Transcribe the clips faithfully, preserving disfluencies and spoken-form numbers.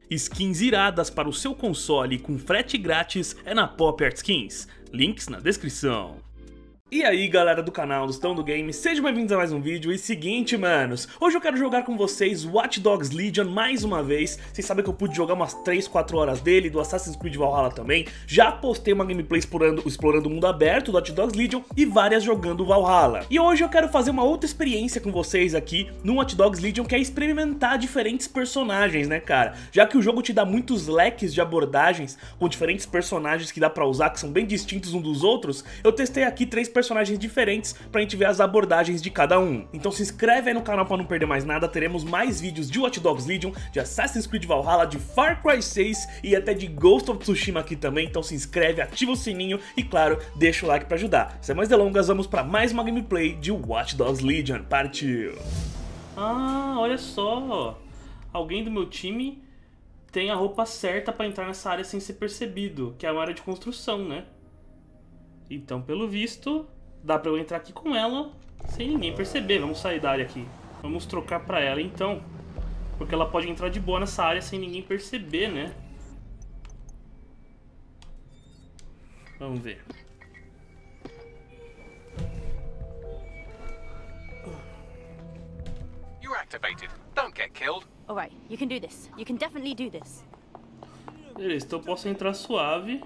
Skins iradas para o seu console com frete grátis é na Pop Art Skins. Links na descrição. E aí galera do canal do Estão do Game, sejam bem-vindos a mais um vídeo. E seguinte, manos, hoje eu quero jogar com vocês Watch Dogs Legion mais uma vez. Vocês sabem que eu pude jogar umas três, quatro horas dele, do Assassin's Creed Valhalla também. Já postei uma gameplay explorando, explorando o mundo aberto do Watch Dogs Legion e várias jogando Valhalla. E hoje eu quero fazer uma outra experiência com vocês aqui no Watch Dogs Legion, que é experimentar diferentes personagens, né cara? Já que o jogo te dá muitos leques de abordagens com diferentes personagens que dá pra usar, que são bem distintos uns dos outros, eu testei aqui três personagens personagens diferentes pra gente ver as abordagens de cada um. Então se inscreve aí no canal pra não perder mais nada. Teremos mais vídeos de Watch Dogs Legion, de Assassin's Creed Valhalla, de Far Cry seis e até de Ghost of Tsushima aqui também. Então se inscreve, ativa o sininho e claro, deixa o like pra ajudar. Sem mais delongas, vamos pra mais uma gameplay de Watch Dogs Legion. Partiu! Ah, olha só! Alguém do meu time tem a roupa certa pra entrar nessa área sem ser percebido, que é uma área de construção, né? Então, pelo visto, dá pra eu entrar aqui com ela sem ninguém perceber. Vamos sair da área aqui. Vamos trocar pra ela, então. Porque ela pode entrar de boa nessa área sem ninguém perceber, né? Vamos ver. You're activated. Don't get killed. Alright, you can do this. You can definitely do this. Beleza, então eu posso entrar suave.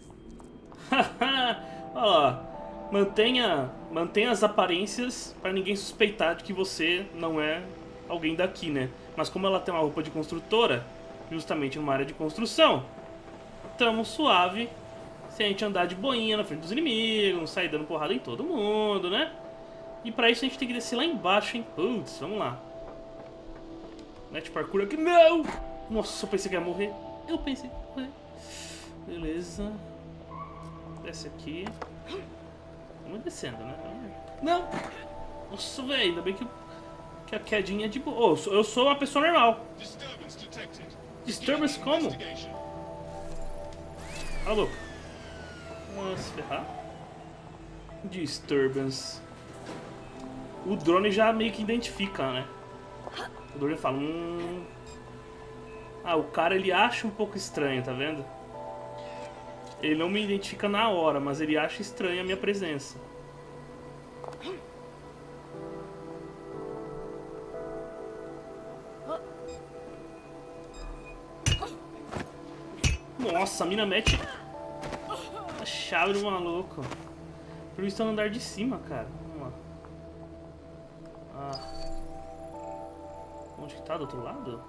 Haha! Olha lá, mantenha, mantenha as aparências para ninguém suspeitar de que você não é alguém daqui, né? Mas como ela tem uma roupa de construtora, justamente numa área de construção, tamo suave se a gente andar de boinha na frente dos inimigos, não sair dando porrada em todo mundo, né? E pra isso a gente tem que descer lá embaixo, hein? Putz, vamos lá. Net parkour aqui, não! Nossa, eu pensei que ia morrer. Eu pensei que ia morrer. Beleza. Desce aqui. Vamos descendo, né? Não! Nossa, velho, ainda bem que, que a quedinha é de boa. Oh, eu, sou, eu sou uma pessoa normal. Disturbance como? Tá louco? Vamos se ferrar. Disturbance. O drone já meio que identifica, né? O drone fala... Hum... Ah, o cara ele acha um pouco estranho, tá vendo? Ele não me identifica na hora, mas ele acha estranha a minha presença. Nossa, a mina mete a chave do maluco. Por isso tá no andar de cima, cara. Vamos lá. Ah. Onde que tá? Do outro lado?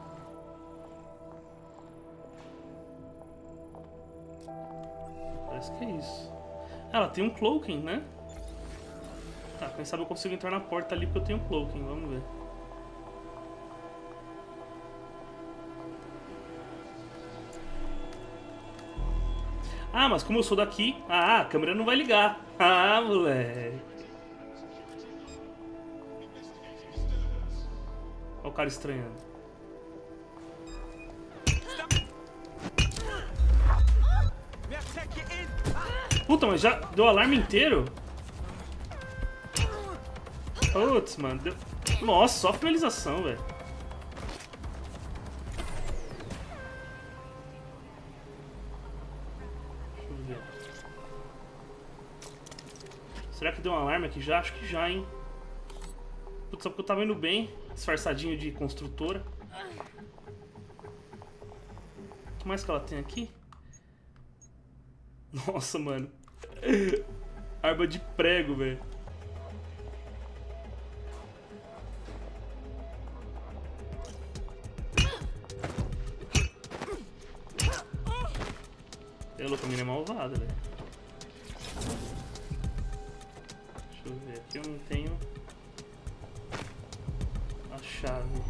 Parece que é isso. Ela tem um cloaking, né? Tá, quem sabe eu consigo entrar na porta ali porque eu tenho um cloaking. Vamos ver. Ah, mas como eu sou daqui... Ah, a câmera não vai ligar. Ah, moleque. Olha o cara estranhando. Puta, mas já deu o alarme inteiro? Putz, mano. Deu... Nossa, só finalização, velho. Deixa eu ver. Será que deu um alarme aqui já? Acho que já, hein? Putz, só porque eu tava indo bem, disfarçadinho de construtora. O que mais que ela tem aqui? Nossa, mano. Arma de prego, velho. É louco, a mina é malvada, velho. Deixa eu ver. Aqui eu não tenho a chave.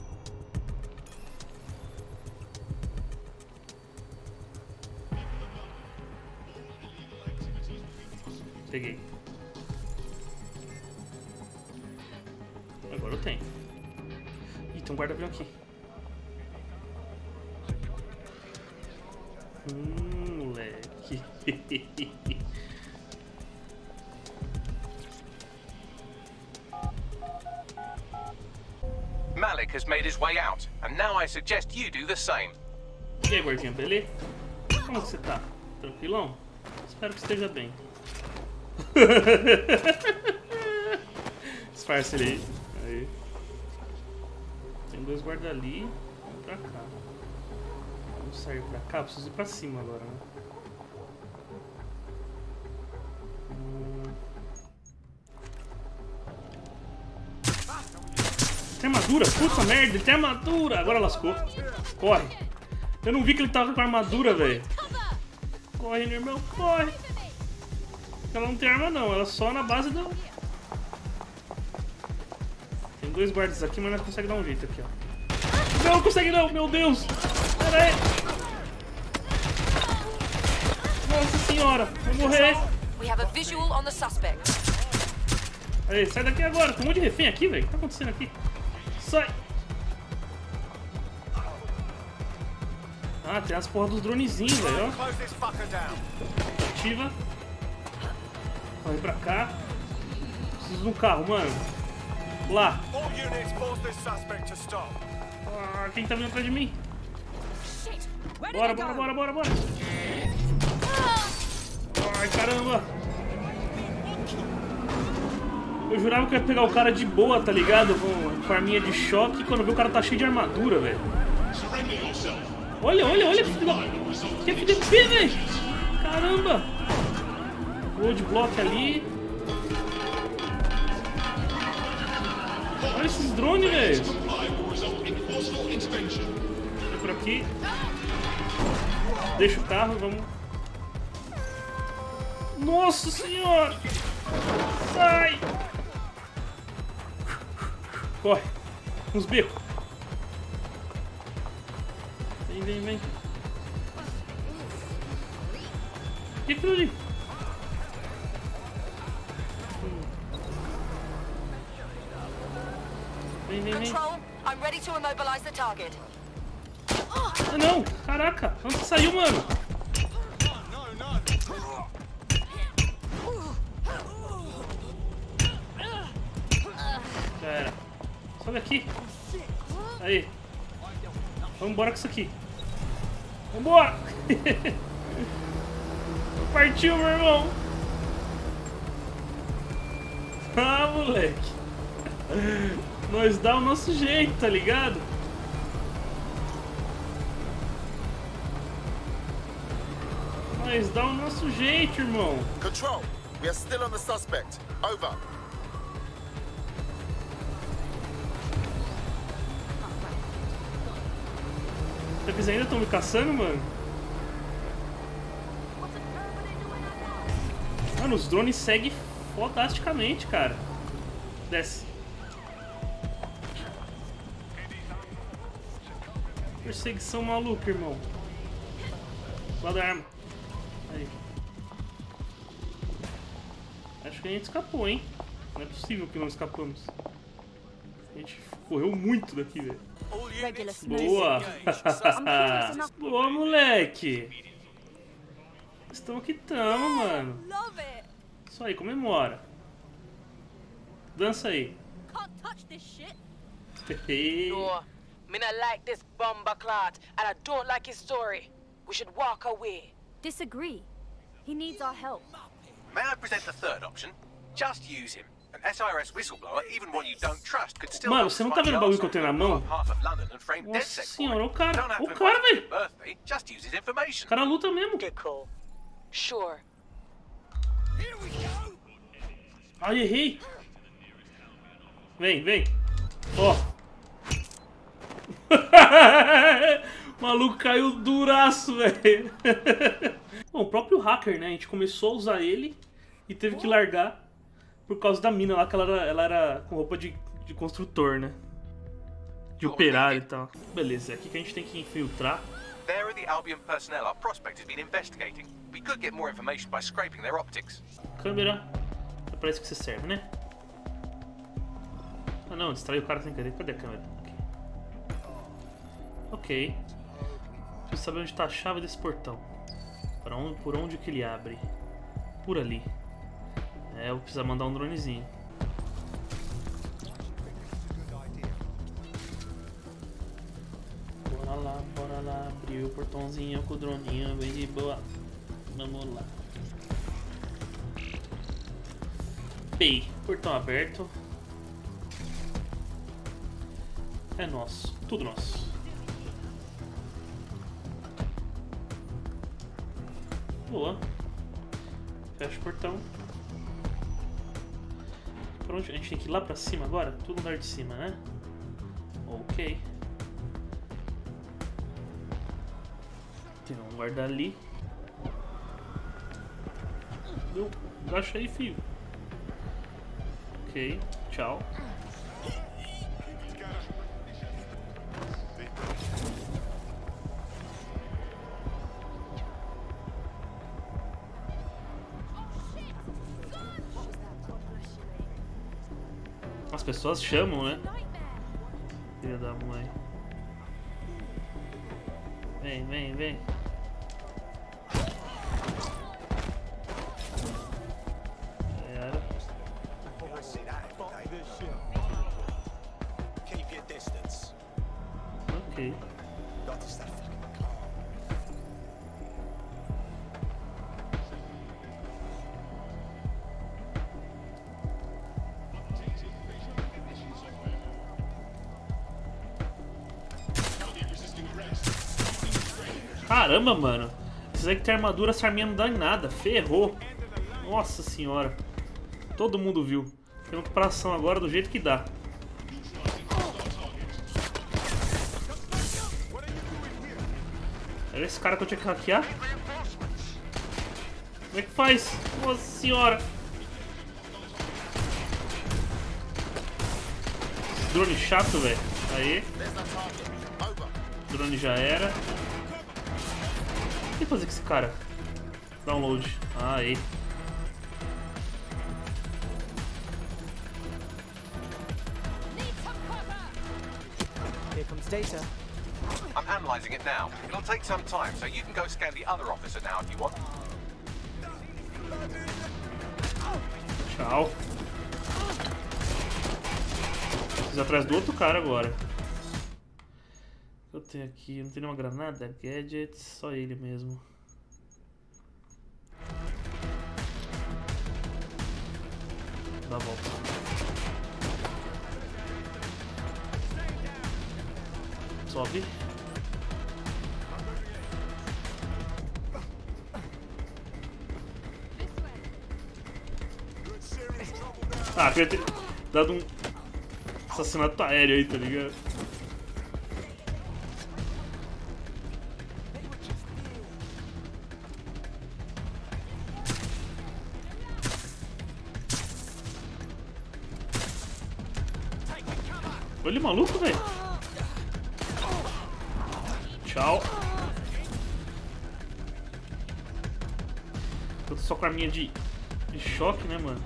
Peguei. Agora eu tenho. Ih, tem um guarda-avião aqui. Hum, moleque. Malik Nick has made his way out, and now I suggest you do the same. E aí, gordinha, beleza? Como que você tá? Tranquilão? Espero que esteja bem. Disfarce ele aí. Aí. Tem dois guardas ali. Vamos pra cá. Vamos sair pra cá. Preciso ir pra cima agora, né? Hum... Tem armadura? Puta merda, ele tem armadura! Agora lascou. Corre. Eu não vi que ele tava com armadura, velho. Corre, meu irmão, corre. Ela não tem arma não, ela só na base do... Tem dois guardas aqui, mas nós conseguimos dar um jeito aqui, ó. Não, não consegue não, meu Deus. Pera aí. Nossa senhora, vou morrer. Aí, sai daqui agora, tem um monte de refém aqui, velho. O que tá acontecendo aqui? Sai. Ah, tem as porra dos dronezinhos, velho, ó. Ativa. Corre pra cá. Preciso de um carro, mano. Lá. Ah, quem tá vindo atrás de mim? Bora, bora, bora, bora, bora. Ai, caramba. Eu jurava que eu ia pegar o cara de boa, tá ligado? Com arminha de choque. E quando eu vi o cara tá cheio de armadura, velho. Olha, olha, olha que filho que F D P, velho! Caramba! Roadblock ali. Olha esses drones, velho! Vem por aqui. Deixa o carro, vamos. Nossa senhora! Sai! Corre! Uns becos! Vem, vem, vem. O que é aquilo ali? Vem, vem, vem. Ah, não! Caraca! Onde você saiu, mano? Já era. Sobe aqui. Aí. Vamos embora com isso aqui. Vambora! Partiu, meu irmão! Ah, moleque! Nós dá o nosso jeito, tá ligado? Nós dá o nosso jeito, irmão! Control, we are still on the suspect. Over. Eles ainda estão me caçando, mano? Mano, os drones seguem fodasticamente, cara. Desce. Perseguição maluca, irmão. Guarda a arma. Aí. Acho que a gente escapou, hein? Não é possível que não escapamos. A gente correu muito daqui, velho. Boa! Boa, moleque! Estamos que estamos, mano. Isso aí, comemora. Dança aí. No, me not like this bomber clot, and I don't like his story. We should walk away. Disagree. He needs our help. May I present the third option? Just use him. An S I R S whistleblower, even one you don't trust, could still. Mano, você não tá vendo o bagulho que eu tenho na mão? Nossa senhora, o cara, o cara, velho. O cara luta mesmo. Okay, cool. Sure. Ai, errei. Vem, vem. Ó. O maluco caiu duraço, velho. Bom, o próprio hacker, né? A gente começou a usar ele e teve que largar por causa da mina lá, que ela era, ela era com roupa de, de construtor, né? De operário e tal. Beleza, é aqui que a gente tem que infiltrar. There are the Albion personnel our prospect has been investigating. We could get more information by scraping their optics. Câmera. É pra isso que você serve, né? Ah não, distraiu o cara sem querer. Cadê a câmera? Ok. Ok. Preciso saber onde tá a chave desse portão. Pra onde, por onde que ele abre? Por ali. É, eu vou precisar mandar um dronezinho. Abriu o portãozinho com o droninho, bem de boa. Vamos lá. Bem, portão aberto. É nosso, tudo nosso. Boa. Fecha o portão. Pra onde? A gente tem que ir lá pra cima agora? Tudo no lugar de cima, né? Ok. Tem um guarda ali. Deu. Agacha aí, filho. Ok. Tchau. As pessoas chamam, né? Filha da mãe. Vem, vem, vem. Era. Ok. Caramba, mano. Esses aí que tem armadura, essa arminha não dá em nada. Ferrou. Nossa senhora. Todo mundo viu. Tem uma preparação agora do jeito que dá. Era esse cara que eu tinha que hackear? Como é que faz? Nossa senhora. Esse drone chato, velho. Aí. Drone já era. O que fazer com esse cara? Download. Ah, aí. Here comes data. I'm analyzing it now. It'll take some time, so you can go scan the other officer now if you want. Tchau. Preciso atrás do outro cara agora. O que eu tenho aqui? Não tem nenhuma granada? Gadgets, só ele mesmo. Dá a volta. Sobe. Ah, queria ter dado um assassinato aéreo aí, tá ligado? Olha ele maluco, velho. Tchau. Eu tô só com a arminha de, de choque, né, mano?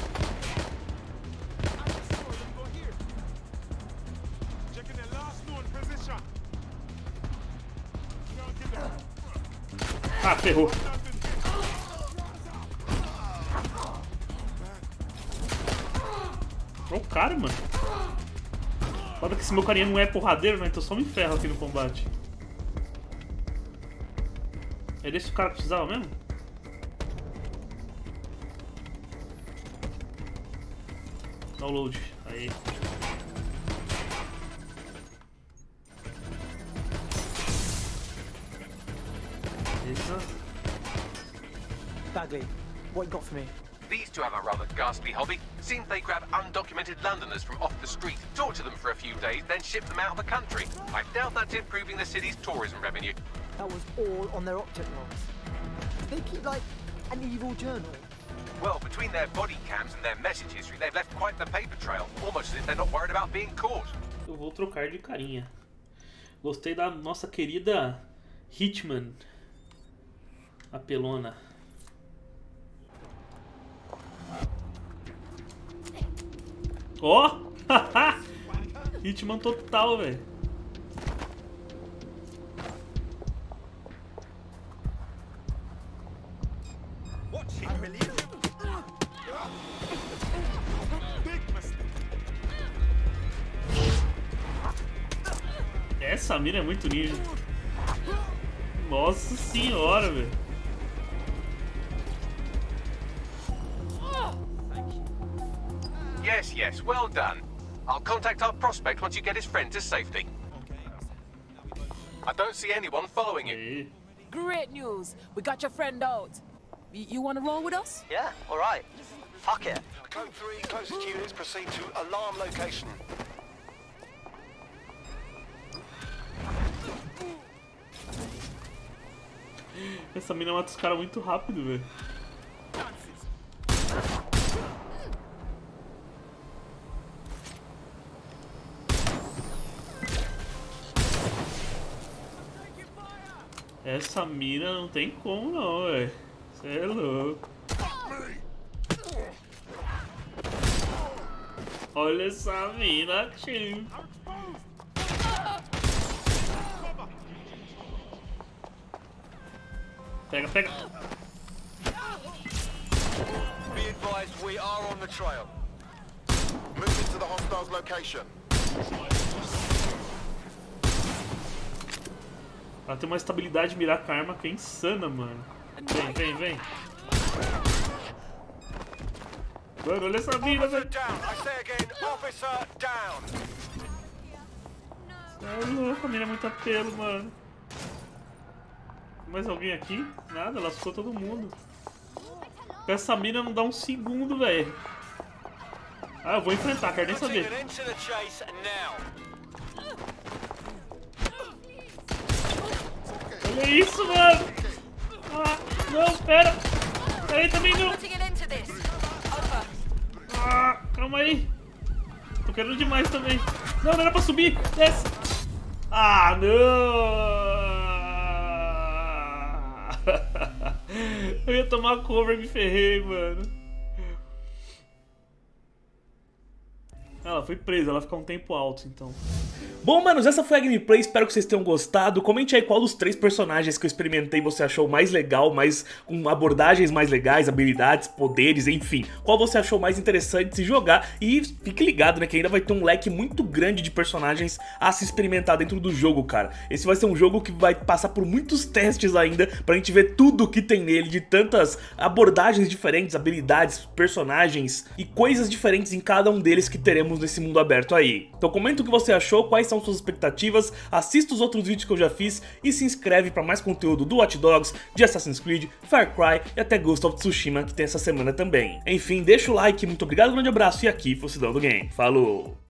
Ah, ferrou. Olha o cara, mano. Foda que esse meu carinha não é porradeiro, né? Então só me ferro aqui no combate. É desse o cara que precisava mesmo? Download. Aí. Bagley, what you got for me? These two have a rather ghastly hobby. Seems they grab undocumented Londoners from off the street, torture them for a few days, then ship them out of the country. I doubt that's improving the city's tourism revenue. That was all on their optic logs. They keep like an evil journal. Well, between their body cams and their message history, they've left quite the paper trail, almost as if they're not worried about being caught. Eu vou trocar de carinha. Gostei da nossa querida Hitman. A pelona. Ó! Oh! Hitman total, velho. Essa mira é muito ninja. Nossa senhora, velho. Yes, yes, well done. I'll contact our prospect once you get his friend to safety. I don't see anyone following you. Aí. Great news. We got your friend out. Y you want to roll with us? Yeah, all right. Fuck it. Code three, closest units proceed to alarm location. Essa mina mata os caras muito rápido, velho. Essa mina não tem como não, velho. Cê é louco. Olha essa mina, tio. Pega, pega. Be advised, we are on the trail. Moving to the hostiles' location. Ela tem uma estabilidade de mirar com a arma que é insana, mano. Vem, vem, vem. Mano, olha essa mina, velho. É louco, a mina é muito apelo, mano. Tem mais alguém aqui? Nada, lascou todo mundo. Essa mina não dá um segundo, velho. Ah, eu vou enfrentar, quero nem saber. Olha isso, mano! Ah, não, pera! Pera aí também não! Ah, calma aí! Tô querendo demais também! Não, não era pra subir! Desce! Ah, não! Eu ia tomar cover e me ferrei, mano. Ela foi presa, ela fica um tempo alto, então. Bom, manos, essa foi a gameplay, espero que vocês tenham gostado. Comente aí qual dos três personagens que eu experimentei você achou mais legal, mais com abordagens mais legais, habilidades, poderes, enfim. Qual você achou mais interessante de se jogar. E fique ligado, né, que ainda vai ter um leque muito grande de personagens a se experimentar dentro do jogo, cara. Esse vai ser um jogo que vai passar por muitos testes ainda, pra gente ver tudo que tem nele, de tantas abordagens diferentes, habilidades, personagens e coisas diferentes em cada um deles que teremos nesse mundo aberto aí. Então comenta o que você achou, quais são suas expectativas, assista os outros vídeos que eu já fiz e se inscreve para mais conteúdo do Watch Dogs, de Assassin's Creed, Far Cry e até Ghost of Tsushima que tem essa semana também. Enfim, deixa o like, muito obrigado, um grande abraço e aqui foi o Cidão do Game. Falou!